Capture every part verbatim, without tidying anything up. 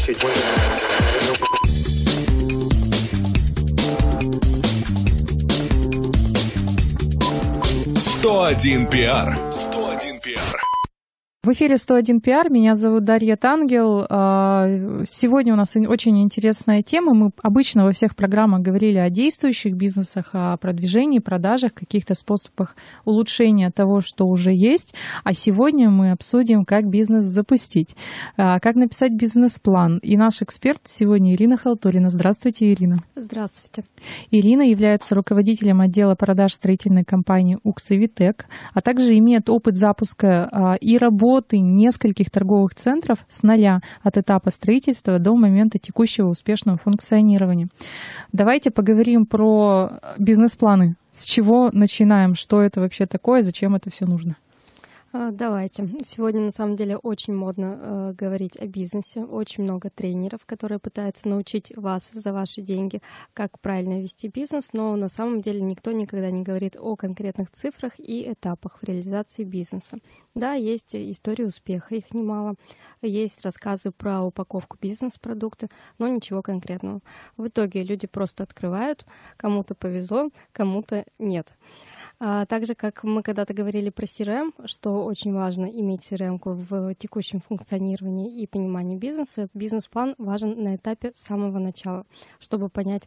сто один пиар. сто один пиар. В эфире сто один пиар, меня зовут Дарья Тангел. Сегодня у нас очень интересная тема. Мы обычно во всех программах говорили о действующих бизнесах, о продвижении, продажах, каких-то способах улучшения того, что уже есть. А сегодня мы обсудим, как бизнес запустить, как написать бизнес-план. И наш эксперт сегодня Ирина Халтурина. Здравствуйте, Ирина. Здравствуйте. Ирина является руководителем отдела продаж строительной компании «Уксавитек», а также имеет опыт запуска и работы нескольких торговых центров с нуля от этапа строительства до момента текущего успешного функционирования. Давайте поговорим про бизнес-планы. С чего начинаем? Что это вообще такое? Зачем это все нужно? Давайте. Сегодня на самом деле очень модно э, говорить о бизнесе. Очень много тренеров, которые пытаются научить вас за ваши деньги, как правильно вести бизнес, но на самом деле никто никогда не говорит о конкретных цифрах и этапах в реализации бизнеса. Да, есть истории успеха, их немало. Есть рассказы про упаковку бизнес-продукта, но ничего конкретного. В итоге люди просто открывают, кому-то повезло, кому-то нет. А также, как мы когда-то говорили про си эр эм, что очень важно иметь си эр эм-ку в текущем функционировании и понимании бизнеса, бизнес-план важен на этапе самого начала, чтобы понять,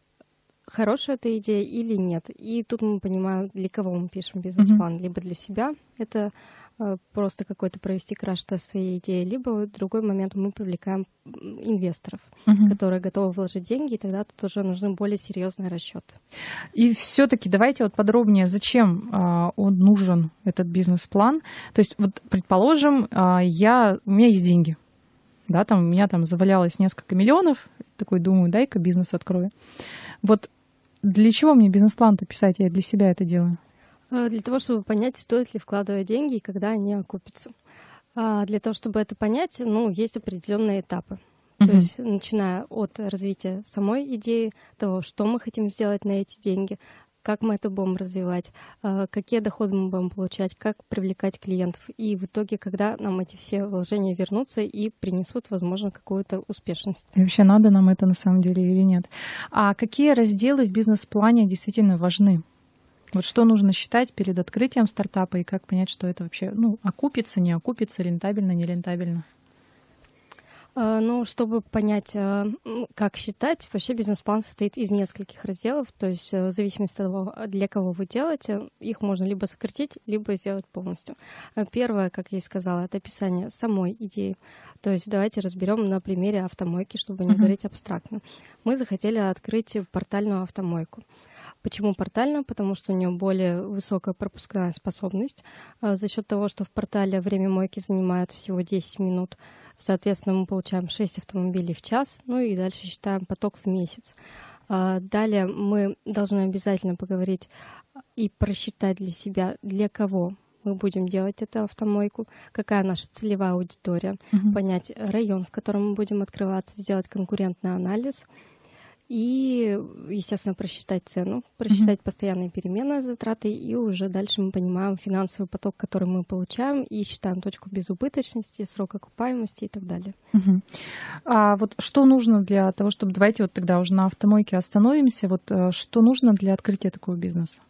хорошая эта идея или нет. И тут мы понимаем, для кого мы пишем бизнес-план. Mm-hmm. Либо для себя, это э, просто какой-то провести краш-тест своей идеи, либо в другой момент мы привлекаем инвесторов, mm-hmm. которые готовы вложить деньги, и тогда тут уже нужны более серьезные расчеты. И все-таки давайте вот подробнее, зачем э, он нужен, этот бизнес-план. То есть, вот, предположим, э, я, у меня есть деньги. Да, там, у меня там завалялось несколько миллионов. Такой думаю, дай-ка бизнес открою. Вот для чего мне бизнес-план-то писать? Я для себя это делаю. Для того, чтобы понять, стоит ли вкладывать деньги и когда они окупятся. А для того, чтобы это понять, ну, есть определенные этапы. Uh-huh. То есть, начиная от развития самой идеи, того, что мы хотим сделать на эти деньги, как мы это будем развивать, какие доходы мы будем получать, как привлекать клиентов. И в итоге, когда нам эти все вложения вернутся и принесут, возможно, какую-то успешность. И вообще надо нам это на самом деле или нет? А какие разделы в бизнес-плане действительно важны? Вот что нужно считать перед открытием стартапа и как понять, что это вообще ну, окупится, не окупится, рентабельно, не рентабельно? Ну, чтобы понять, как считать, вообще бизнес-план состоит из нескольких разделов, то есть в зависимости от того, для кого вы делаете, их можно либо сократить, либо сделать полностью. Первое, как я и сказала, это описание самой идеи. То есть давайте разберем на примере автомойки, чтобы не uh-huh. говорить абстрактно. Мы захотели открыть портальную автомойку. Почему портальную? Потому что у нее более высокая пропускная способность. За счет того, что в портале время мойки занимает всего десять минут, соответственно, мы получаем шесть автомобилей в час, ну и дальше считаем поток в месяц. Далее мы должны обязательно поговорить и просчитать для себя, для кого мы будем делать эту автомойку, какая наша целевая аудитория, uh-huh. понять район, в котором мы будем открываться, сделать конкурентный анализ. И, естественно, просчитать цену, просчитать mm-hmm. постоянные переменные затраты, и уже дальше мы понимаем финансовый поток, который мы получаем, и считаем точку безубыточности, срок окупаемости и так далее. Mm-hmm. А вот что нужно для того, чтобы... Давайте вот тогда уже на автомойке остановимся. Вот что нужно для открытия такого бизнеса?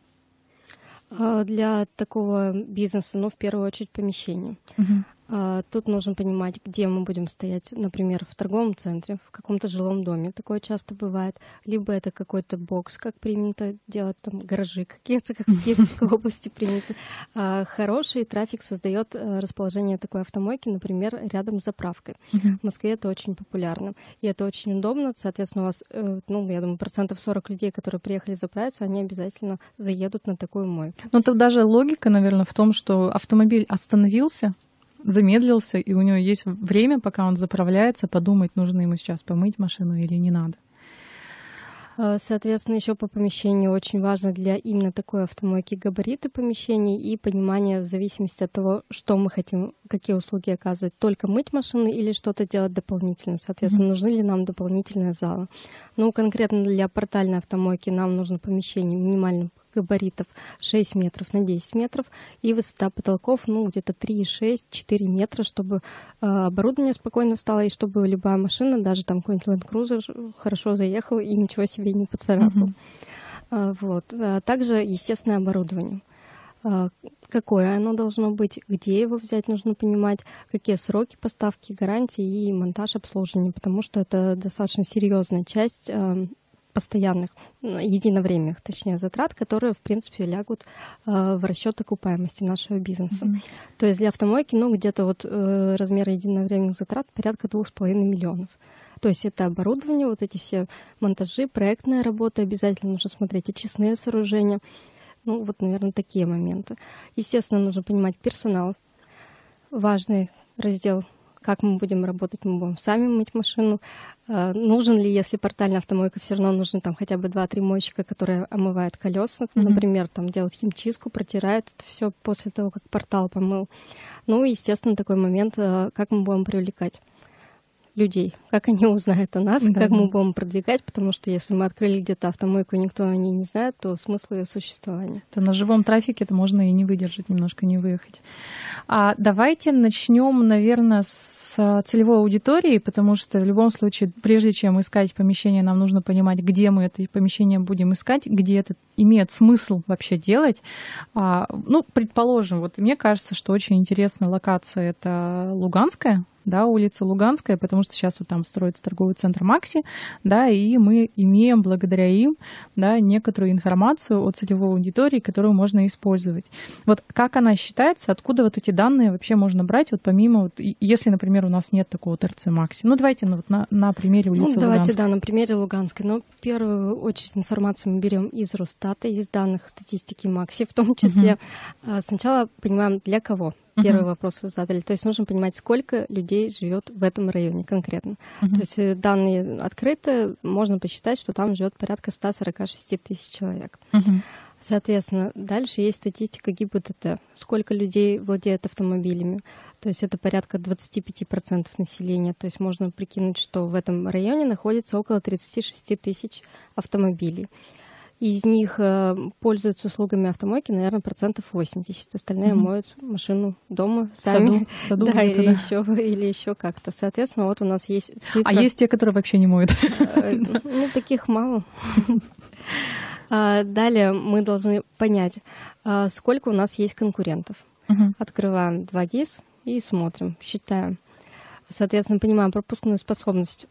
Для такого бизнеса, ну, в первую очередь, помещение. Mm-hmm. Тут нужно понимать, где мы будем стоять, например, в торговом центре, в каком-то жилом доме. Такое часто бывает. Либо это какой-то бокс, как принято делать, там гаражи какие-то, как в Кировской области принято. Хороший трафик создает расположение такой автомойки, например, рядом с заправкой. В Москве это очень популярно. И это очень удобно. Соответственно, у вас, ну, я думаю, процентов сорок людей, которые приехали заправиться, они обязательно заедут на такую мойку. Ну, тут даже логика, наверное, в том, что автомобиль остановился, замедлился, и у него есть время, пока он заправляется, подумать, нужно ему сейчас помыть машину или не надо. Соответственно, еще по помещению очень важно для именно такой автомойки габариты помещений и понимание в зависимости от того, что мы хотим, какие услуги оказывать, только мыть машины или что-то делать дополнительно. Соответственно, mm-hmm. нужны ли нам дополнительные залы. Ну, конкретно для портальной автомойки нам нужно помещение минимально габаритов шесть метров на десять метров, и высота потолков, ну, где-то три, шесть, четыре метра, чтобы э, оборудование спокойно встало, и чтобы любая машина, даже там какой-нибудь Land Cruiser, хорошо заехала и ничего себе не поцарапала. Mm-hmm. А, вот. А также естественное оборудование. А, какое оно должно быть, где его взять, нужно понимать, какие сроки поставки, гарантии и монтаж обслуживания, потому что это достаточно серьезная часть э, постоянных, единовременных, точнее, затрат, которые, в принципе, лягут э, в расчет окупаемости нашего бизнеса. Mm-hmm. То есть для автомойки, ну, где-то вот э, размер единовременных затрат порядка двух с половиной миллионов. То есть это оборудование, вот эти все монтажи, проектная работа, обязательно нужно смотреть очистные сооружения. Ну, вот, наверное, такие моменты. Естественно, нужно понимать персонал. Важный раздел, как мы будем работать, мы будем сами мыть машину. Э, нужен ли, если портальная автомойка, все равно нужны там хотя бы два-три мойщика, которые омывают колеса, mm-hmm. например, там делают химчистку, протирают это все после того, как портал помыл. Ну, естественно, такой момент, э, как мы будем привлекать людей, как они узнают о нас, да, как мы будем продвигать, потому что если мы открыли где-то автомойку, и никто о ней не знает, то смысл ее существования. То на живом трафике это можно и не выдержать, немножко не выехать. А давайте начнем, наверное, с целевой аудитории, потому что в любом случае, прежде чем искать помещение, нам нужно понимать, где мы это помещение будем искать, где это имеет смысл вообще делать. А, ну, предположим, вот мне кажется, что очень интересная локация — это Луганская, да, улица Луганская, потому что сейчас вот там строится торговый центр Макси, да, и мы имеем благодаря им, да, некоторую информацию о целевой аудитории, которую можно использовать. Вот как она считается, откуда вот эти данные вообще можно брать, вот помимо, вот, если, например, у нас нет такого ТРЦ Макси. Ну, давайте ну, вот на, на примере улицы ну, давайте, Луганской. Да, на примере Луганской. Но в первую очередь информацию мы берем из Росстата, из данных статистики Макси, в том числе. Uh-huh. Сначала понимаем, для кого. Первый uh-huh. вопрос вы задали. То есть нужно понимать, сколько людей живет в этом районе конкретно. Uh-huh. То есть данные открыты, можно посчитать, что там живет порядка сто сорок шесть тысяч человек. Uh-huh. Соответственно, дальше есть статистика ГИБДД. Сколько людей владеет автомобилями. То есть это порядка двадцать пять процентов населения. То есть можно прикинуть, что в этом районе находится около тридцать шесть тысяч автомобилей. Из них э, пользуются услугами автомойки, наверное, процентов восемьдесят. Остальные mm-hmm. моют машину дома сами. В саду, да, или, да. Еще, или еще как-то. Соответственно, вот у нас есть цифра. А есть те, которые вообще не моют? Ну, таких мало. Далее мы должны понять, сколько у нас есть конкурентов. Открываем два ГИС и смотрим, считаем. Соответственно, понимаем пропускную способность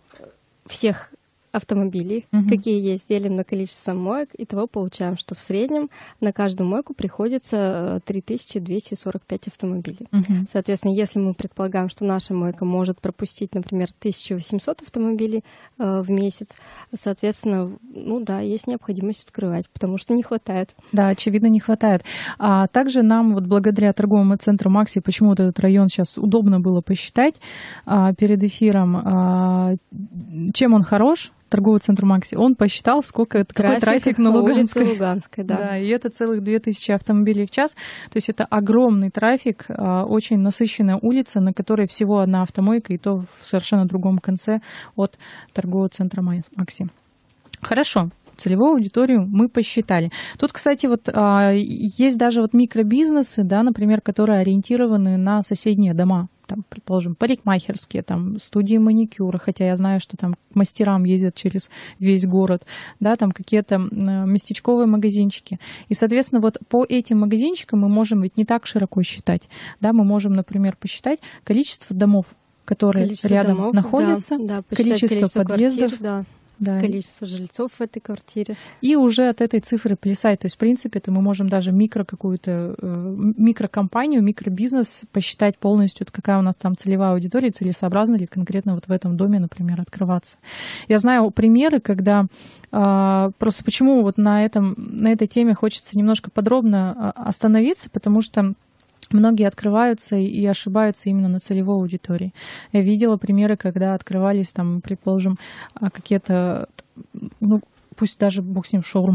всех автомобилей, uh-huh. какие есть, делим на количество моек, и того получаем, что в среднем на каждую мойку приходится три тысячи двести сорок пять автомобилей. Uh-huh. Соответственно, если мы предполагаем, что наша мойка может пропустить, например, тысяча восемьсот автомобилей э, в месяц, соответственно, ну да, есть необходимость открывать, потому что не хватает. Да, очевидно, не хватает. А также нам вот благодаря торговому центру Макси, почему вот этот район сейчас удобно было посчитать а, перед эфиром, а, чем он хорош, торговый центр Макси, он посчитал, сколько трафик, какой трафик на Луганской. Луганской, да. Да, и это целых две тысячи автомобилей в час. То есть это огромный трафик, очень насыщенная улица, на которой всего одна автомойка, и то в совершенно другом конце от торгового центра Макси. Хорошо. Целевую аудиторию мы посчитали. Тут, кстати, вот есть даже вот микробизнесы, да, например, которые ориентированы на соседние дома. Там, предположим, парикмахерские, там, студии маникюра, хотя я знаю, что там к мастерам ездят через весь город, да, там какие-то местечковые магазинчики. И, соответственно, вот по этим магазинчикам мы можем ведь не так широко считать, да, мы можем, например, посчитать количество домов, которые количество рядом домов, находятся, да, да, количество, количество подъездов. Квартир, да. Да. Количество жильцов в этой квартире. И уже от этой цифры плясать. То есть, в принципе, это мы можем даже микро какую-то, микрокомпанию, микробизнес посчитать полностью, какая у нас там целевая аудитория, целесообразно ли конкретно вот в этом доме, например, открываться. Я знаю примеры, когда просто почему вот на, этом, на этой теме хочется немножко подробно остановиться, потому что многие открываются и ошибаются именно на целевой аудитории. Я видела примеры, когда открывались, там, предположим, какие-то, ну, пусть даже, бог с ним, шаурма,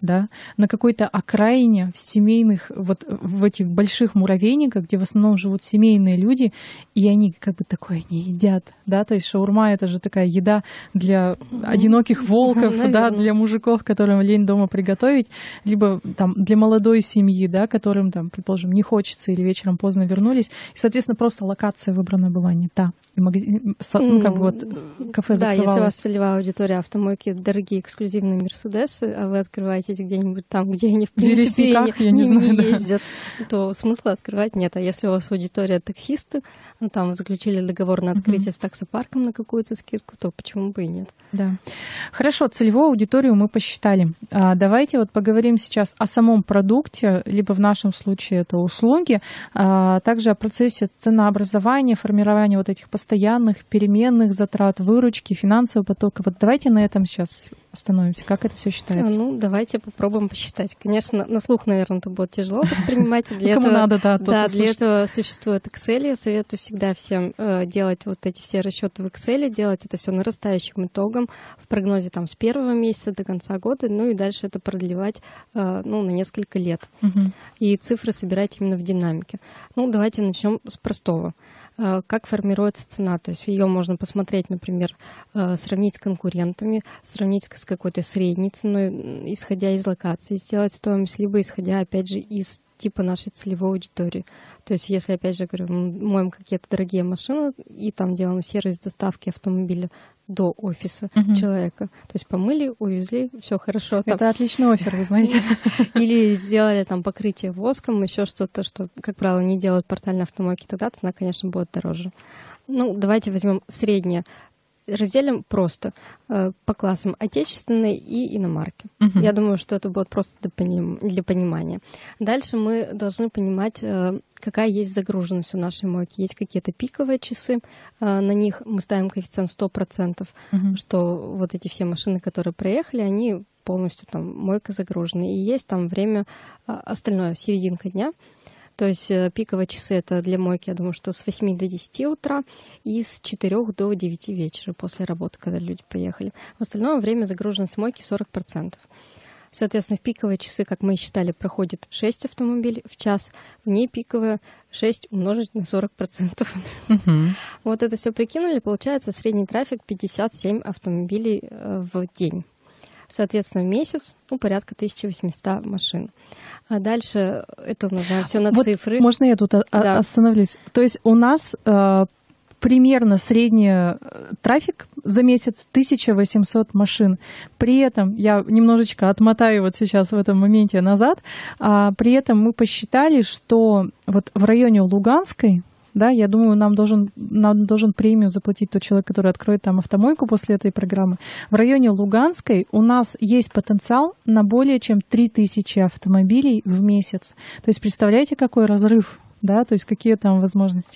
да, на какой-то окраине в семейных, вот в этих больших муравейниках, где в основном живут семейные люди, и они как бы такое не едят, да, то есть шаурма — это же такая еда для одиноких волков, да, для мужиков, которым лень дома приготовить, либо там для молодой семьи, да, которым там, предположим, не хочется или вечером поздно вернулись, и, соответственно, просто локация выбрана была не та. И магазин, ну, как бы вот кафе закрывалось. Да, если у вас целевая аудитория автомойки, дорогие эксклюзивные Мерседесы, а вы открываетесь где-нибудь там, где они, в принципе, не, не, знаю, не да. ездят, то смысла открывать нет. А если у вас аудитория таксисты, ну, там вы заключили договор на открытие mm-hmm. с таксопарком на какую-то скидку, то почему бы и нет? Да. Хорошо, целевую аудиторию мы посчитали. А, давайте вот поговорим сейчас о самом продукте, либо в нашем случае это услуги, а также о процессе ценообразования, формирования вот этих постоянных переменных затрат, выручки, финансового потока. Вот давайте на этом сейчас остановимся. Как это все считается? Ну, давайте попробуем посчитать. Конечно, на слух, наверное, это будет тяжело воспринимать. Для Кому этого, надо, да, да, для этого существует Excel. Я советую всегда всем э, делать вот эти все расчеты в Excel, делать это все нарастающим итогом в прогнозе там с первого месяца до конца года, ну и дальше это продлевать э, ну, на несколько лет. Угу. И цифры собирать именно в динамике. Ну, давайте начнем с простого. Как формируется цена. То есть ее можно посмотреть, например, сравнить с конкурентами, сравнить с какой-то средней ценой, исходя из локации, сделать стоимость, либо исходя, опять же, из типа нашей целевой аудитории. То есть если, опять же, говорю, мы моем какие-то дорогие машины и там делаем сервис доставки автомобиля до офиса uh-huh. человека. То есть помыли, увезли, все хорошо. Это там отличный оффер, вы знаете. Или сделали там покрытие воском, еще что-то, что, как правило, не делают портальные автомойки, тогда цена, конечно, будет дороже. Ну, давайте возьмем среднее. Разделим просто э, по классам отечественной и иномарки. Uh-huh. Я думаю, что это будет просто для, поним- для понимания. Дальше мы должны понимать, э, какая есть загруженность у нашей мойки. Есть какие-то пиковые часы, э, на них мы ставим коэффициент сто процентов, uh-huh. что вот эти все машины, которые проехали, они полностью там мойка загружена. И есть там время э, остальное, серединка дня. То есть пиковые часы — это для мойки, я думаю, что с восьми до десяти утра и с четырёх до девяти вечера после работы, когда люди поехали. В остальное время загруженность мойки сорок процентов. Соответственно, в пиковые часы, как мы и считали, проходит шесть автомобилей в час, в непиковые шесть умножить на сорок процентов. Uh-huh. Вот это все прикинули, получается средний трафик пятьдесят семь автомобилей в день. Соответственно, в месяц ну, порядка тысяча восемьсот машин. А дальше это умножаем все на вот цифры. Можно я тут да. остановлюсь? То есть у нас э, примерно средний трафик за месяц тысяча восемьсот машин. При этом, я немножечко отмотаю вот сейчас в этом моменте назад, а при этом мы посчитали, что вот в районе Луганской, да, я думаю, нам должен, нам должен премию заплатить тот человек, который откроет там автомойку после этой программы. В районе Луганской у нас есть потенциал на более чем три тысячи автомобилей в месяц. То есть представляете, какой разрыв, да, то есть какие там возможности?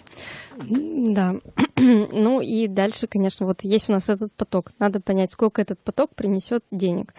Да. Ну и дальше, конечно, вот есть у нас этот поток. Надо понять, сколько этот поток принесет денег.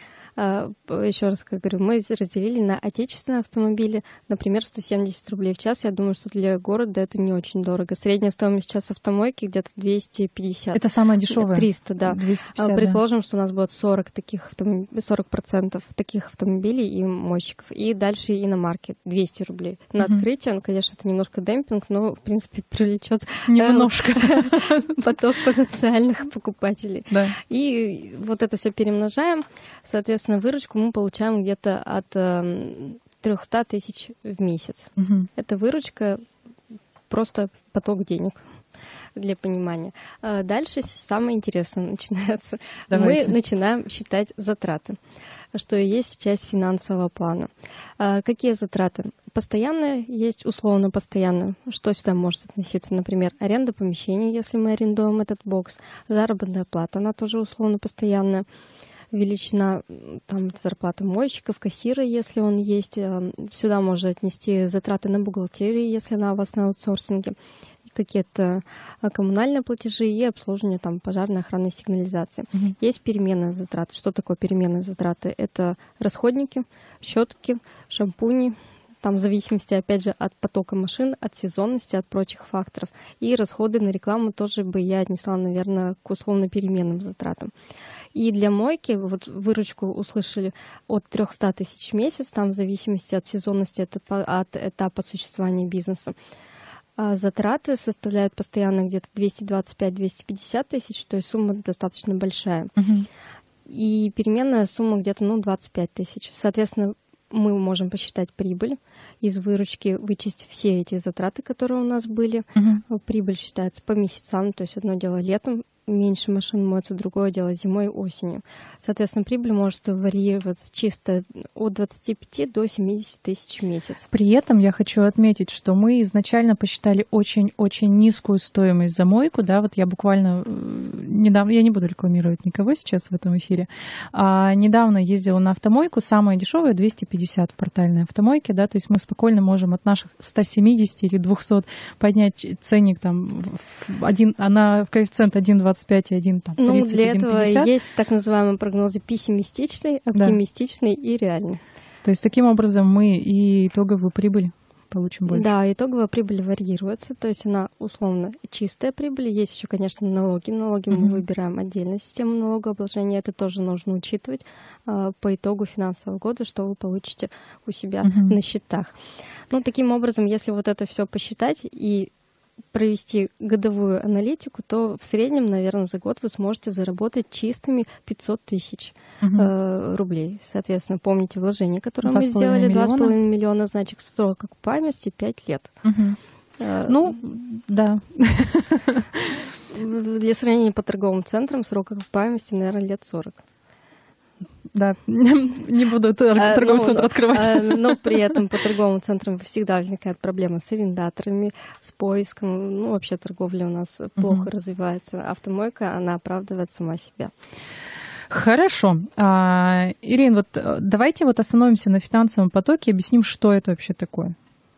Еще раз, как говорю, мы разделили на отечественные автомобили, например, сто семьдесят рублей в час. Я думаю, что для города это не очень дорого. Средняя стоимость часа автомойки где-то двести пятьдесят. Это самая дешевая? триста, да. двести пятьдесят, Предположим, да. что у нас будет сорок таких автомобилей, сорок процентов таких автомобилей и мойщиков. И дальше иномарки двести рублей. На угу. открытие, ну, конечно, это немножко демпинг, но, в принципе, привлечет немножко поток потенциальных покупателей. Да. И вот это все перемножаем. Соответственно, выручку мы получаем где-то от э, триста тысяч в месяц. Угу. Это выручка, просто поток денег, для понимания. А дальше самое интересное начинается. Давайте. Мы начинаем считать затраты, что и есть часть финансового плана. А какие затраты? Постоянные есть, условно постоянные. Что сюда может относиться? Например, аренда помещений, если мы арендуем этот бокс, заработная плата, она тоже условно постоянная. Величина там, зарплаты мойщиков, кассира, если он есть. Сюда можно отнести затраты на бухгалтерию, если она у вас на аутсорсинге, какие-то коммунальные платежи и обслуживание там, пожарной охранной сигнализации. Mm-hmm. Есть переменные затраты. Что такое переменные затраты? Это расходники, щетки, шампуни, там в зависимости, опять же, от потока машин, от сезонности, от прочих факторов. И расходы на рекламу тоже бы я отнесла, наверное, к условно переменным затратам. И для мойки, вот выручку услышали от трёхсот тысяч в месяц, там в зависимости от сезонности, от, от этапа существования бизнеса. А затраты составляют постоянно где-то двести двадцать пять - двести пятьдесят тысяч, то есть сумма достаточно большая. Uh-huh. И переменная сумма где-то ну, двадцать пять тысяч. Соответственно, мы можем посчитать прибыль, из выручки вычесть все эти затраты, которые у нас были. Uh-huh. Прибыль считается по месяцам, то есть одно дело летом, меньше машин моется, другое дело зимой и осенью. Соответственно, прибыль может варьироваться чисто от двадцати пяти до семидесяти тысяч в месяц. При этом я хочу отметить, что мы изначально посчитали очень-очень низкую стоимость за мойку. Да, вот я буквально недавно, я не буду рекламировать никого сейчас в этом эфире, а недавно ездила на автомойку, самая дешевая двести пятьдесят в портальной автомойке, да, то есть мы спокойно можем от наших ста семидесяти или двухсот поднять ценник там в один, она в коэффициент один целых двадцать пять и один целых тридцать, ну, для один целых этого пятьдесят. есть так называемые прогнозы пессимистичный, оптимистичный да. и реальный. То есть таким образом мы и итоговую прибыль получим больше. Да, итоговая прибыль варьируется, то есть она условно чистая прибыль. Есть еще, конечно, налоги. Налоги uh-huh. мы выбираем отдельно систему налогообложения. Это тоже нужно учитывать а, по итогу финансового года, что вы получите у себя uh-huh. на счетах. Ну, таким образом, если вот это все посчитать и провести годовую аналитику, то в среднем, наверное, за год вы сможете заработать чистыми пятьсот тысяч uh-huh. э, рублей. Соответственно, помните вложения, которые мы сделали, два с половиной миллиона, значит, срок окупаемости пять лет. Uh-huh. Э, ну, да. Для сравнения по торговым центрам срок окупаемости, наверное, лет сорок. Да, не буду торговый а, ну, центр открывать. А, но при этом по торговым центрам всегда возникает проблема с арендаторами, с поиском. Ну, вообще торговля у нас uh-huh. плохо развивается. Автомойка, она оправдывает сама себя. Хорошо. А, Ирин, вот давайте вот остановимся на финансовом потоке и объясним, что это вообще такое.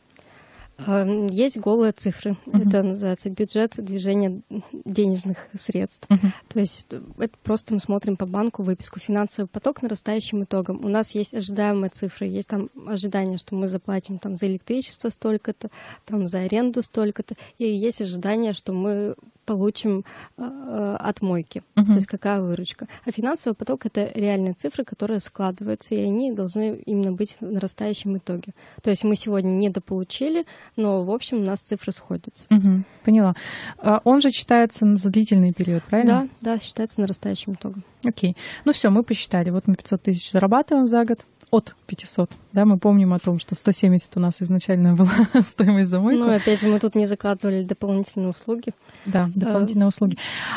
Есть голые цифры. Uh-huh. Это называется бюджет движения денежных средств. Uh-huh. То есть это просто мы смотрим по банку выписку. Финансовый поток нарастающим итогом. У нас есть ожидаемые цифры. Есть там ожидание, что мы заплатим там, за электричество столько-то, там, за аренду столько-то. И есть ожидание, что мы получим э, от мойки. Uh-huh. То есть какая выручка. А финансовый поток — это реальные цифры, которые складываются, и они должны именно быть в нарастающем итоге. То есть мы сегодня недополучили, но, в общем, у нас цифры сходятся. Uh-huh. Поняла. А он же считается за длительный период, правильно? Да, да, считается нарастающим итогом. Окей. Ну все, мы посчитали. Вот мы пятьсот тысяч зарабатываем за год. От пятисот, да, мы помним о том, что сто семьдесят у нас изначально была стоимость за мойку. Ну, опять же, мы тут не закладывали дополнительные услуги. Да, дополнительные а... услуги.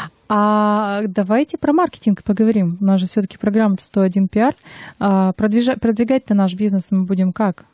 А давайте про маркетинг поговорим. У нас же все-таки программа сто один пиар. А, продвижа... Продвигать-то наш бизнес мы будем как?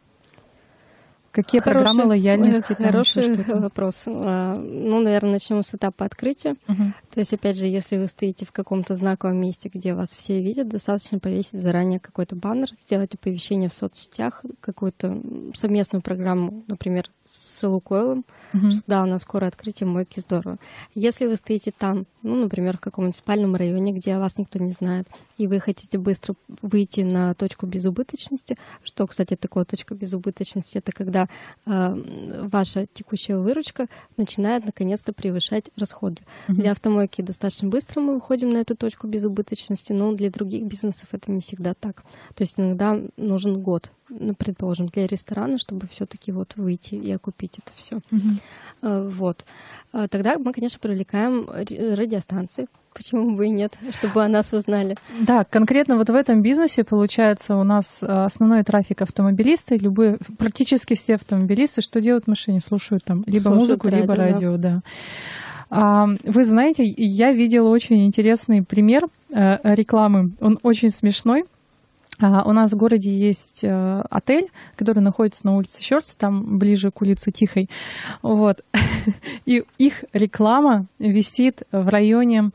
Какие хороший, программы лояльности? Хороший там, вопрос. Ну, наверное, начнем с этапа открытия. Uh-huh. То есть, опять же, если вы стоите в каком-то знаковом месте, где вас все видят, достаточно повесить заранее какой-то баннер, сделать оповещение в соцсетях, какую-то совместную программу, например, с Лукойлом, uh-huh. что да, у нас скоро открытие мойки, здорово. Если вы стоите там, ну, например, в каком-нибудь спальном районе, где вас никто не знает, и вы хотите быстро выйти на точку безубыточности, что, кстати, такое точка безубыточности, это когда э, ваша текущая выручка начинает наконец-то превышать расходы. Uh-huh. Для автомойки достаточно быстро мы выходим на эту точку безубыточности, но для других бизнесов это не всегда так. То есть иногда нужен год, ну, предположим, для ресторана, чтобы все-таки вот выйти и окупить это все. Uh-huh. Вот. Тогда мы, конечно, привлекаем радиостанции. Почему бы и нет, чтобы о нас узнали. Да, конкретно вот в этом бизнесе, получается, у нас основной трафик автомобилисты, любые, практически все автомобилисты, что делают в машине? Слушают там либо Слушают музыку, радио, либо радио, да. да. Вы знаете, я видела очень интересный пример рекламы. Он очень смешной. У нас в городе есть отель, который находится на улице Щорс, там ближе к улице Тихой. Вот. И их реклама висит в районе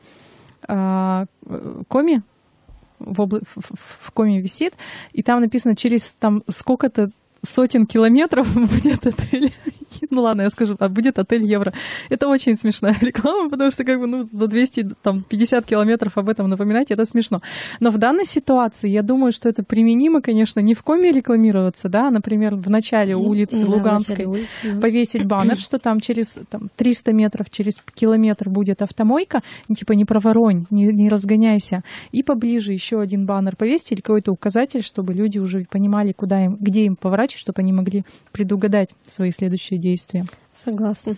Коми, в, обла... в Коми висит, и там написано, через там сколько-то сотен километров будет отель. Ну ладно, я скажу, а будет отель Евро. Это очень смешная реклама, потому что как бы ну, за двести пятьдесят километров об этом напоминать, это смешно. Но в данной ситуации я думаю, что это применимо, конечно, не в коме рекламироваться, да, например, в начале улицы да, Луганской начале улицы, повесить баннер, что там через там, триста метров, через километр будет автомойка, типа не проворонь, не, не разгоняйся, и поближе еще один баннер повесить или какой-то указатель, чтобы люди уже понимали, куда им, где им поворачивать, чтобы они могли предугадать свои следующие действия. Согласна.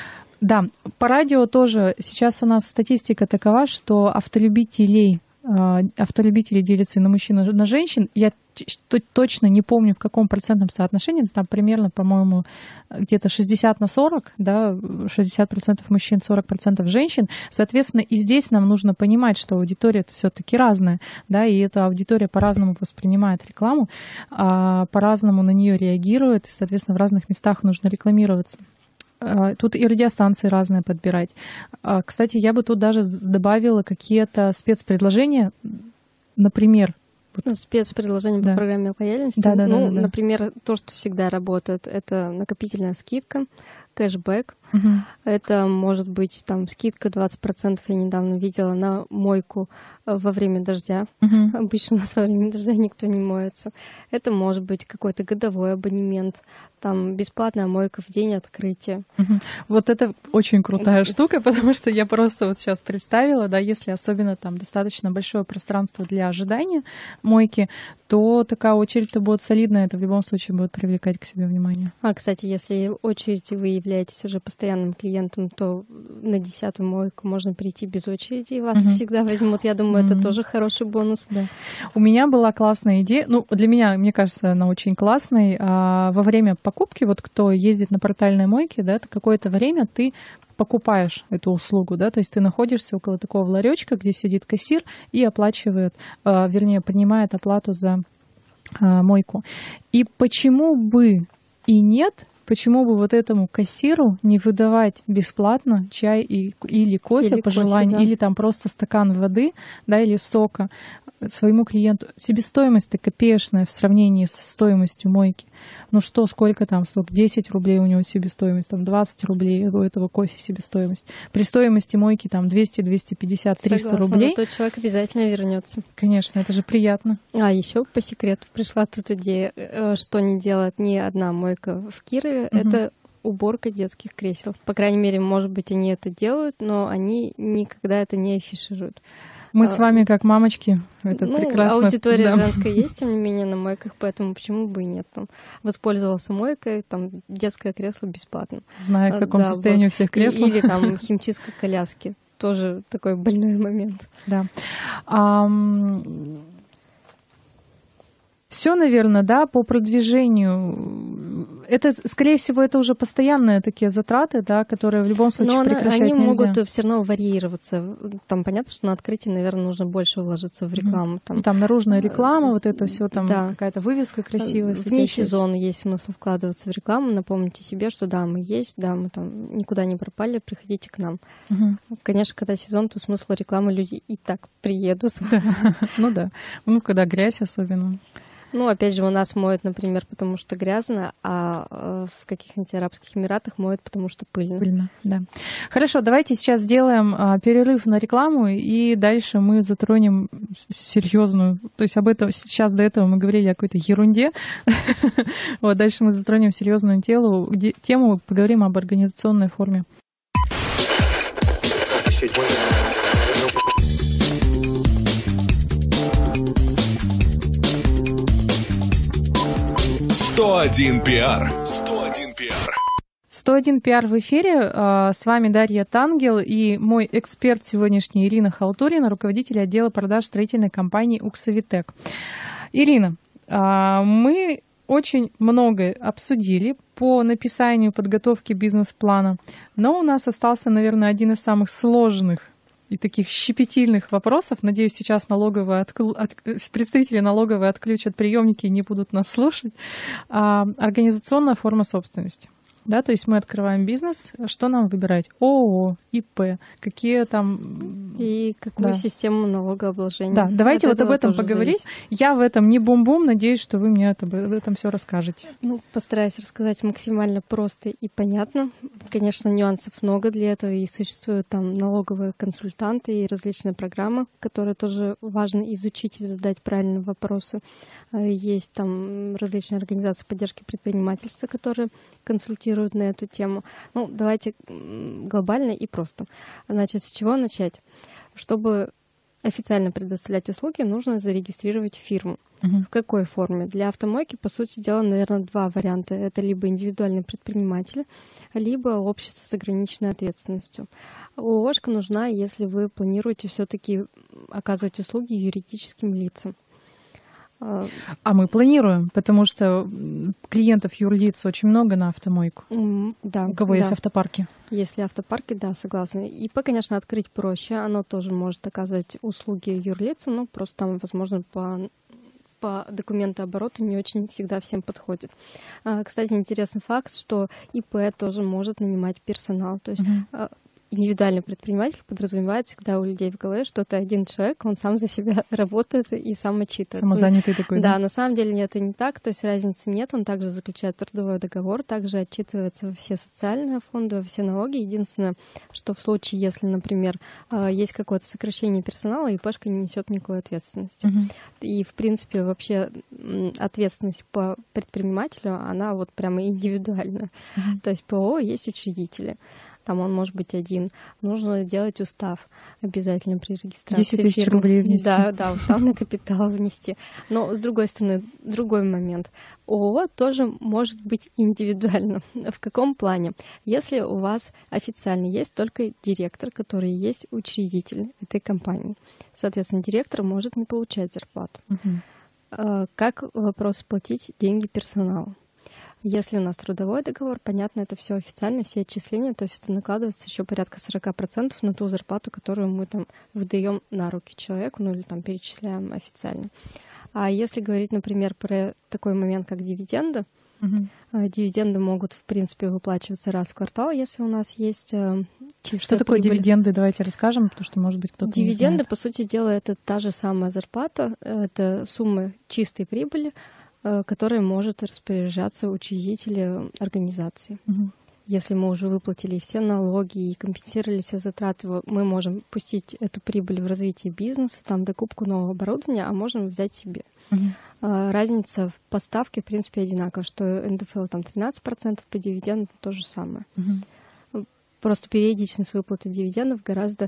Да, по радио тоже сейчас у нас статистика такова, что автолюбителей, автолюбители делятся на мужчин и на женщин. Я точно не помню, в каком процентном соотношении, там примерно, по-моему, где-то шестьдесят на сорок, да, шестьдесят процентов мужчин, сорок процентов женщин. Соответственно, и здесь нам нужно понимать, что аудитория все-таки разная, да, и эта аудитория по-разному воспринимает рекламу, по-разному на нее реагирует, и, соответственно, в разных местах нужно рекламироваться. Тут и радиостанции разные подбирать. Кстати, я бы тут даже добавила какие-то спецпредложения, например, спецпредложение да. по программе лояльности. Да, да, ну, да, да, например, да. то, что всегда работает, это накопительная скидка, кэшбэк. Угу. Это может быть там скидка двадцать процентов. Я недавно видела на мойку во время дождя. Угу. Обычно у нас во время дождя никто не моется. Это может быть какой-то годовой абонемент. Там бесплатная мойка в день открытия. Угу. Вот это очень крутая штука, потому что я просто вот сейчас представила, да, если особенно там достаточно большое пространство для ожидания мойки, то такая очередь-то будет солидная, это в любом случае будет привлекать к себе внимание. А, кстати, если очередь вы являетесь уже постоянным клиентом, то на десятую мойку можно прийти без очереди, и вас угу. всегда возьмут. Я думаю, угу. это тоже хороший бонус. Да. У меня была классная идея, ну, для меня, мне кажется, она очень классная. А, во время покупки, вот кто ездит на портальной мойке, да, какое-то время ты покупаешь эту услугу, да, то есть ты находишься около такого ларечка, где сидит кассир и оплачивает, э, вернее, принимает оплату за э, мойку. И почему бы и нет, почему бы вот этому кассиру не выдавать бесплатно чай и, или кофе или по желанию, да. или там просто стакан воды, да, или сока своему клиенту. Себестоимость-то копеечная в сравнении с стоимостью мойки. Ну что, сколько там, сколько? десять рублей у него себестоимость, там двадцать рублей у этого кофе себестоимость. При стоимости мойки там двести, двести пятьдесят, триста Согласна, рублей. Тот человек обязательно вернется. Конечно, это же приятно. А еще по секрету пришла тут идея, что не делает ни одна мойка в Кирове, угу. это уборка детских кресел. По крайней мере, может быть, они это делают, но они никогда это не афишируют. Мы а, с вами как мамочки, это ну, прекрасно. Аудитория да. женская есть, тем не менее, на мойках, поэтому почему бы и нет. Там, воспользовался мойкой, там детское кресло бесплатно. Зная, в каком да, состоянии вот. у всех кресла. Или там химчистка коляски. Тоже такой больной момент. Да. Um... Все, наверное, да, по продвижению. Это, скорее всего, это уже постоянные такие затраты, да, которые в любом случае Но прекращать они нельзя. могут все равно варьироваться. Там понятно, что на открытии, наверное, нужно больше вложиться в рекламу. Там, там наружная реклама, вот это все, там да. какая-то вывеска красивая. Вне сезона есть смысл вкладываться в рекламу. Напомните себе, что да, мы есть, да, мы там никуда не пропали, приходите к нам. Угу. Конечно, когда сезон, то смысл рекламы люди и так приедут. Ну да. Ну, когда грязь особенно. Ну, опять же, у нас моют, например, потому что грязно, а в каких-нибудь Арабских Эмиратах моют, потому что пыльно. Пыльно, да. Хорошо, давайте сейчас сделаем а, перерыв на рекламу, и дальше мы затронем серьезную, то есть об этом, сейчас до этого мы говорили о какой-то ерунде, вот дальше мы затронем серьезную телу, тему, поговорим об организационной форме. сто один пиар. сто один пиар. сто один пиар в эфире. С вами Дарья Тангел и мой эксперт сегодняшний Ирина Халтурина, руководитель отдела продаж строительной компании «Уксавитек». Ирина, мы очень многое обсудили по написанию подготовки бизнес-плана, но у нас остался, наверное, один из самых сложных и таких щепетильных вопросов. Надеюсь, сейчас налоговые отклю... от... представители налоговой отключат приемники и не будут нас слушать. А, организационная форма собственности. Да, то есть мы открываем бизнес, что нам выбирать? ООО, ИП, какие там... И какую да. систему налогообложения. Да, давайте От вот об этом поговорить. Зависит. Я в этом не бум-бум, надеюсь, что вы мне об этом все расскажете. Ну, постараюсь рассказать максимально просто и понятно. Конечно, нюансов много для этого, и существуют там налоговые консультанты и различные программы, которые тоже важно изучить и задать правильные вопросы. Есть там различные организации поддержки предпринимательства, которые консультируют на эту тему. Ну, давайте глобально и просто. Значит, с чего начать? Чтобы официально предоставлять услуги, нужно зарегистрировать фирму. Uh-huh. В какой форме? Для автомойки, по сути дела, наверное, два варианта. Это либо индивидуальный предприниматель, либо общество с ограниченной ответственностью. ООшка нужна, если вы планируете все-таки оказывать услуги юридическим лицам. А мы планируем, потому что клиентов юрлиц очень много на автомойку. Mm, да, у кого да. есть автопарки. Если автопарки, да, согласна. ИП, конечно, открыть проще. Оно тоже может оказывать услуги юрлицам, но просто там, возможно, по, по документообороту не очень всегда всем подходит. А, кстати, интересный факт, что ИП тоже может нанимать персонал. То есть mm-hmm. индивидуальный предприниматель подразумевает всегда у людей в голове, что это один человек, он сам за себя работает и сам отчитывается. Самозанятый такой, да? Да, на самом деле это не так, то есть разницы нет, он также заключает трудовой договор, также отчитывается во все социальные фонды, во все налоги. Единственное, что в случае, если, например, есть какое-то сокращение персонала, ИПшка не несет никакой ответственности. Uh-huh. И, в принципе, вообще ответственность по предпринимателю, она вот прямо индивидуальная. Uh-huh. То есть по ООО есть учредители. Там он может быть один. Нужно делать устав обязательно при регистрации. десять тысяч рублей внести. Да, да, уставный капитал внести. Но, с другой стороны, другой момент. ООО тоже может быть индивидуально. В каком плане? Если у вас официально есть только директор, который есть учредитель этой компании, соответственно, директор может не получать зарплату. Угу. Как вопрос платить деньги персоналу? Если у нас трудовой договор, понятно, это все официально, все отчисления, то есть это накладывается еще порядка сорок процентов на ту зарплату, которую мы там выдаем на руки человеку, ну или там перечисляем официально. А если говорить, например, про такой момент, как дивиденды, угу. дивиденды могут, в принципе, выплачиваться раз в квартал, если у нас есть чистая Что такое прибыль. Дивиденды? Давайте расскажем, потому что, может быть, кто-то Дивиденды, не знает. По сути дела, это та же самая зарплата, это сумма чистой прибыли, которой может распоряжаться учредитель организации. Угу. Если мы уже выплатили все налоги и компенсировали все затраты, мы можем пустить эту прибыль в развитие бизнеса, там докупку нового оборудования, а можем взять себе. Угу. Разница в поставке, в принципе, одинакова, что эн дэ эф эл там тринадцать процентов, по дивидендам то же самое. Угу. Просто периодичность выплаты дивидендов гораздо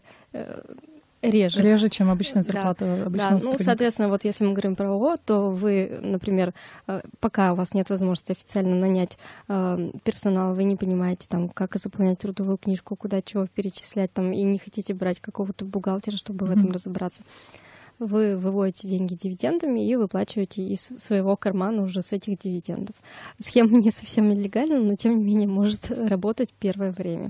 реже. Реже, чем обычная зарплата да, обычного да. Ну, соответственно, вот если мы говорим про ООО, то вы, например, пока у вас нет возможности официально нанять э, персонал, вы не понимаете, там, как заполнять трудовую книжку, куда чего перечислять, там, и не хотите брать какого-то бухгалтера, чтобы mm-hmm. в этом разобраться. Вы выводите деньги дивидендами и выплачиваете из своего кармана уже с этих дивидендов. Схема не совсем нелегальна, но тем не менее может работать первое время.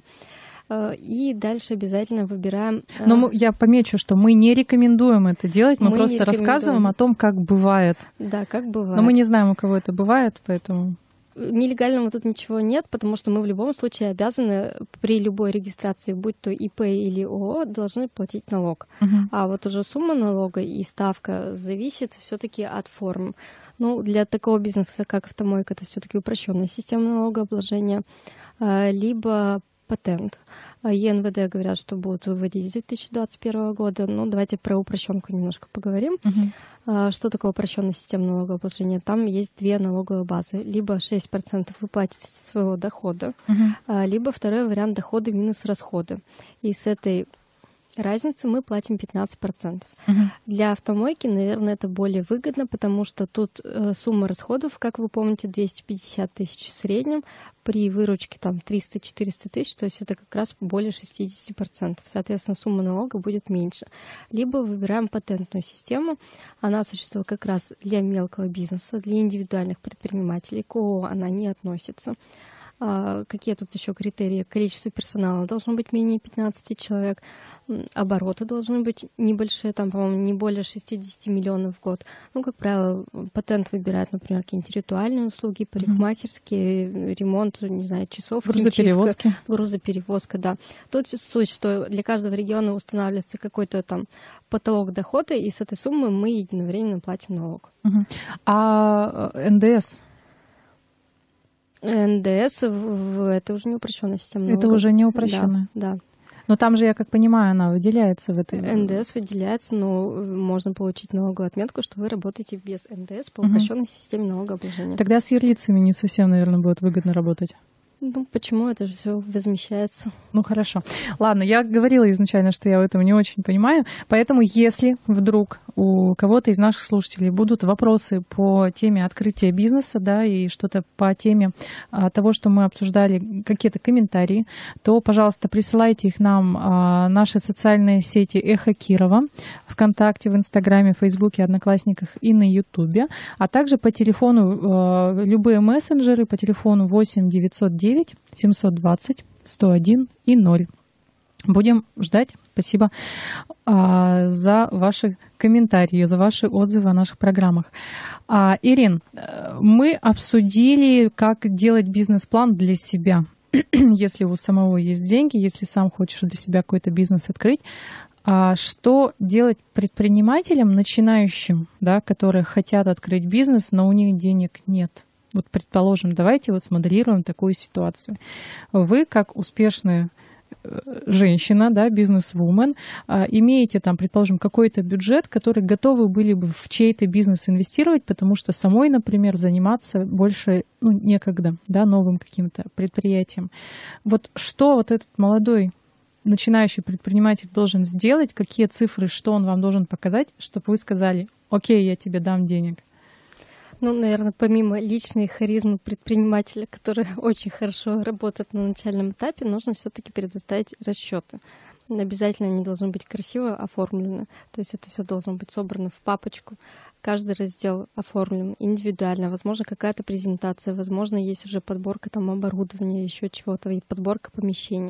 И дальше обязательно выбираем... Но мы, я помечу, что мы не рекомендуем это делать, мы, мы просто рассказываем о том, как бывает. Да, как бывает. Но мы не знаем, у кого это бывает, поэтому... Нелегального тут ничего нет, потому что мы в любом случае обязаны при любой регистрации, будь то ИП или ООО, должны платить налог. Uh-huh. А вот уже сумма налога и ставка зависит все-таки от формы. Ну, для такого бизнеса, как автомойка, это все-таки упрощенная система налогообложения, либо патент. е эн вэ дэ говорят, что будут выводить с две тысячи двадцать первого года. Ну, давайте про упрощенку немножко поговорим. Uh-huh. Что такое упрощенная система налогообложения? Там есть две налоговые базы. Либо шесть процентов вы платите со своего дохода, uh-huh. либо второй вариант доходы минус расходы. И с этой разницы мы платим пятнадцать процентов. Uh-huh. Для автомойки, наверное, это более выгодно, потому что тут э, сумма расходов, как вы помните, двести пятьдесят тысяч в среднем, при выручке там триста-четыреста тысяч, то есть это как раз более шестьдесят процентов. Соответственно, сумма налога будет меньше. Либо выбираем патентную систему. Она существует как раз для мелкого бизнеса, для индивидуальных предпринимателей. К ООО она не относится. Какие тут еще критерии? Количество персонала должно быть менее пятнадцати человек, обороты должны быть небольшие, там, по-моему, не более шестидесяти миллионов в год. Ну, как правило, патент выбирают, например, какие-нибудь ритуальные услуги, парикмахерские, mm-hmm. ремонт, не знаю, часов, грузоперевозки. Грузоперевозка, да. Тут суть, что для каждого региона устанавливается какой-то там потолок дохода, и с этой суммы мы единовременно платим налог. Mm-hmm. А эн дэ эс? эн дэ эс это уже не упрощенная система налогов. Это уже не упрощенная. Да, да. Но там же, я как понимаю, она выделяется в этой... эн дэ эс выделяется, но можно получить налоговую отметку, что вы работаете без эн дэ эс по упрощенной угу. системе налогообложения. Тогда с юрлицами не совсем, наверное, будет выгодно работать. Ну, почему? Это же все возмещается. Ну, хорошо. Ладно, я говорила изначально, что я в этом не очень понимаю. Поэтому, если вдруг у кого-то из наших слушателей будут вопросы по теме открытия бизнеса, да, и что-то по теме а, того, что мы обсуждали, какие-то комментарии, то, пожалуйста, присылайте их нам а, наши социальные сети «Эхо Кирова», ВКонтакте, в Инстаграме, Фейсбуке, Одноклассниках и на Ютубе, а также по телефону а, любые мессенджеры по телефону восемь девятьсот девять семьсот двадцать сто один и ноль. Будем ждать. Спасибо а, за ваши комментарии, за ваши отзывы о наших программах. А, Ирин, мы обсудили, как делать бизнес-план для себя. Если у самого есть деньги, если сам хочешь для себя какой-то бизнес открыть, а что делать предпринимателям, начинающим, да, которые хотят открыть бизнес, но у них денег нет? Вот, предположим, давайте вот смоделируем такую ситуацию. Вы, как успешная женщина, да, бизнес-вумен, имеете там, предположим, какой-то бюджет, который готовы были бы в чей-то бизнес инвестировать, потому что самой, например, заниматься больше, ну, некогда, да, новым каким-то предприятием. Вот что вот этот молодой начинающий предприниматель должен сделать, какие цифры, что он вам должен показать, чтобы вы сказали: окей, я тебе дам денег? Ну, наверное, помимо личной харизмы предпринимателя, который очень хорошо работает на начальном этапе, нужно все-таки предоставить расчеты. Обязательно они должны быть красиво оформлены. То есть это все должно быть собрано в папочку. Каждый раздел оформлен индивидуально. Возможно, какая-то презентация, возможно, есть уже подборка там оборудования, еще чего-то, и подборка помещений.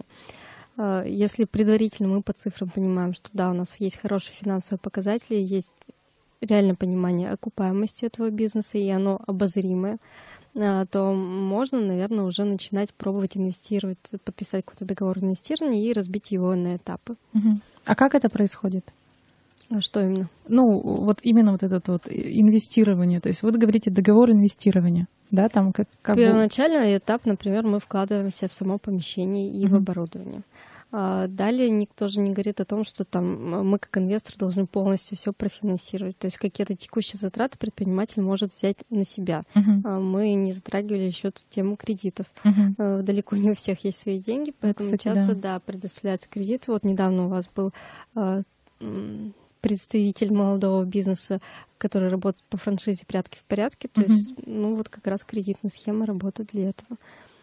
Если предварительно мы по цифрам понимаем, что да, у нас есть хорошие финансовые показатели, есть реальное понимание окупаемости этого бизнеса, и оно обозримое, то можно, наверное, уже начинать пробовать инвестировать, подписать какой-то договор инвестирования и разбить его на этапы. Угу. А как это происходит? А что именно? Ну, вот именно вот это вот инвестирование. То есть вы говорите договор инвестирования, да? Там как, как Первоначальный этап, например, мы вкладываемся в само помещение и угу. в оборудование. Далее никто же не говорит о том, что там мы как инвестор должны полностью все профинансировать. То есть какие-то текущие затраты предприниматель может взять на себя. Uh-huh. Мы не затрагивали еще эту тему кредитов. Uh-huh. Далеко не у всех есть свои деньги, поэтому Кстати, часто да. да, предоставляются кредиты. Вот недавно у вас был представитель молодого бизнеса, который работает по франшизе «Прятки в порядке». То uh-huh. есть, ну вот как раз кредитная схема работает для этого.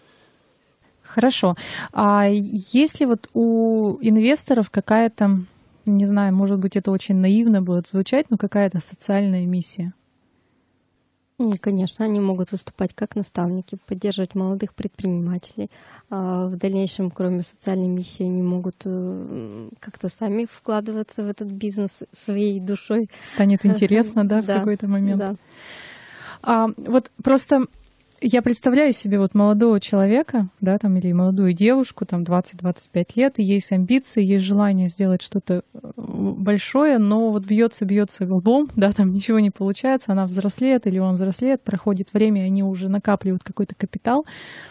Хорошо. А есть ли вот у инвесторов какая-то, не знаю, может быть, это очень наивно будет звучать, но какая-то социальная миссия? Конечно, они могут выступать как наставники, поддерживать молодых предпринимателей. В дальнейшем, кроме социальной миссии, они могут как-то сами вкладываться в этот бизнес своей душой. Станет интересно, да, в да, какой-то момент? Да. А, вот просто... Я представляю себе вот молодого человека, да, там, или молодую девушку, там, двадцать-двадцать пять лет, и есть амбиции, есть желание сделать что-то большое, но вот бьется, бьется лбом, да, там ничего не получается, она взрослеет или он взрослеет, проходит время, они уже накапливают какой-то капитал.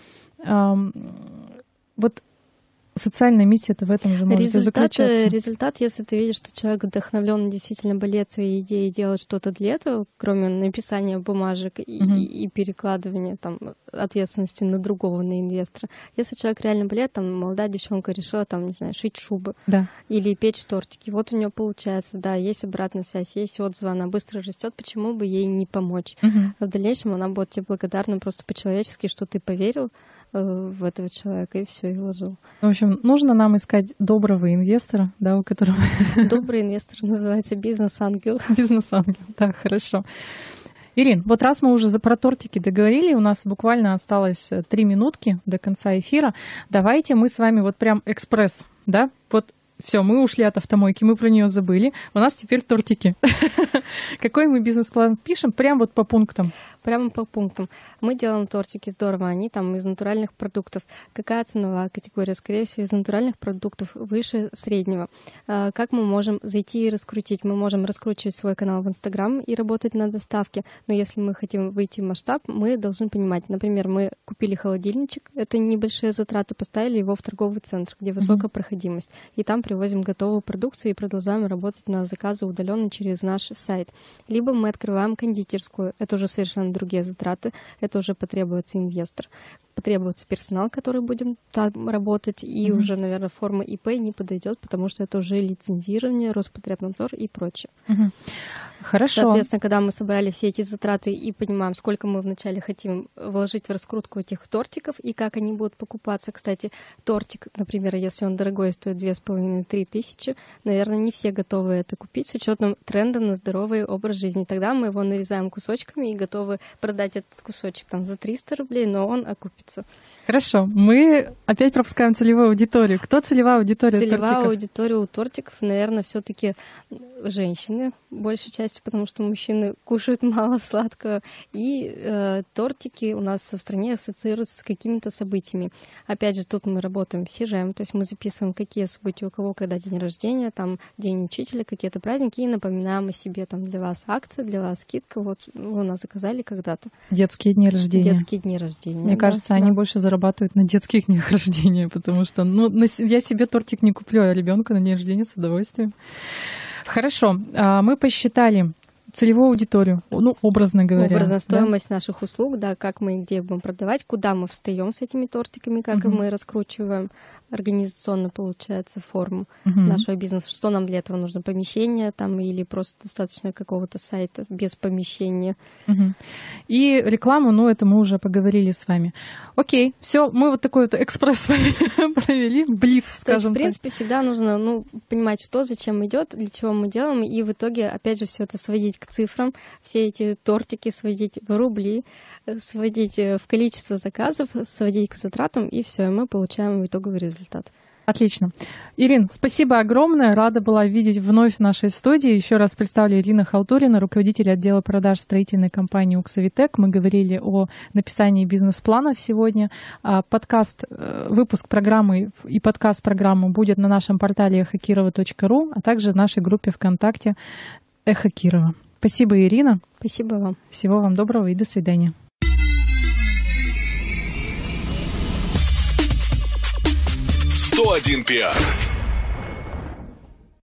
Вот социальная миссия-то в этом же может результат, заключаться. Результат, если ты видишь, что человек вдохновлен, действительно болеет своей идеей и делает что-то для этого, кроме написания бумажек и, uh-huh. и, и перекладывания там, ответственности на другого, на инвестора. Если человек реально болеет, там молодая девчонка решила, там, не знаю, шить шубы да. или печь тортики. Вот у нее получается, да, есть обратная связь, есть отзывы, она быстро растет, почему бы ей не помочь? Uh-huh. В дальнейшем она будет тебе благодарна просто по-человечески, что ты поверил в этого человека, и все, и вложил. В общем, нужно нам искать доброго инвестора, да, у которого... Добрый инвестор называется бизнес-ангел. Бизнес-ангел, да, хорошо. Ирин, вот раз мы уже про тортики договорили, у нас буквально осталось три минутки до конца эфира. Давайте мы с вами вот прям экспресс, да, вот все, мы ушли от автомойки, мы про нее забыли. У нас теперь тортики. Какой мы бизнес-план пишем? Прям вот по пунктам. Прямо по пунктам. Мы делаем тортики, здорово, они там из натуральных продуктов. Какая ценовая категория? Скорее всего, из натуральных продуктов выше среднего. Как мы можем зайти и раскрутить? Мы можем раскручивать свой канал в Инстаграм и работать на доставке. Но если мы хотим выйти в масштаб, мы должны понимать, например, мы купили холодильничек, это небольшие затраты, поставили его в торговый центр, где высокая mm-hmm. проходимость. И там привозим готовую продукцию и продолжаем работать на заказы удаленно через наш сайт. Либо мы открываем кондитерскую. Это уже совершенно другие затраты. Это уже потребуется инвестор. Потребуется персонал, который будем там работать. И mm-hmm. уже, наверное, форма ИП не подойдет, потому что это уже лицензирование, Роспотребнадзор и прочее. Mm-hmm. Хорошо. Соответственно, когда мы собрали все эти затраты и понимаем, сколько мы вначале хотим вложить в раскрутку этих тортиков и как они будут покупаться. Кстати, тортик, например, если он дорогой, стоит две с половиной - три тысячи, наверное, не все готовы это купить с учетом тренда на здоровый образ жизни. Тогда мы его нарезаем кусочками и готовы продать этот кусочек там за триста рублей, но он окупится. Хорошо, мы опять пропускаем целевую аудиторию. Кто целевая аудитория Целевая тортиков? аудитория у тортиков, наверное, все-таки женщины, большей частью, потому что мужчины кушают мало сладкого. И э, тортики у нас в стране ассоциируются с какими-то событиями. Опять же, тут мы работаем с Сижем, то есть мы записываем, какие события у кого, когда день рождения, там день учителя, какие-то праздники, и напоминаем о себе, там для вас акция, для вас скидка, вот вы у нас заказали когда-то. Детские дни рождения. Детские дни рождения. Мне да, кажется, да. они больше зарабатывают на детских днях рождения, потому что ну, я себе тортик не куплю, а ребенку на день рождения с удовольствием. Хорошо, мы посчитали целевую аудиторию, ну, образно говоря. Образно, стоимость да? наших услуг, да, как мы и где будем продавать, куда мы встаем с этими тортиками, как uh-huh. мы раскручиваем организационно, получается, форму uh-huh. нашего бизнеса. Что нам для этого нужно? Помещение там или просто достаточно какого-то сайта без помещения? Uh-huh. И рекламу, ну, это мы уже поговорили с вами. Окей, все, мы вот такой вот экспресс провели, блиц, скажем так. В принципе, всегда нужно, ну, понимать, что, зачем идет, для чего мы делаем, и в итоге, опять же, все это сводить к цифрам, все эти тортики сводить в рубли, сводить в количество заказов, сводить к затратам, и все, и мы получаем итоговый результат. Отлично. Ирин, спасибо огромное. Рада была видеть вновь в нашей студии. Еще раз представлю Ирина Халтурина, руководитель отдела продаж строительной компании «Уксавитек». Мы говорили о написании бизнес-планов сегодня. Подкаст, выпуск программы и подкаст программы будет на нашем портале эхо кирова точка ру, а также в нашей группе ВКонтакте «Эхо Кирова». Спасибо, Ирина. Спасибо вам. Всего вам доброго и до свидания. сто один пиар.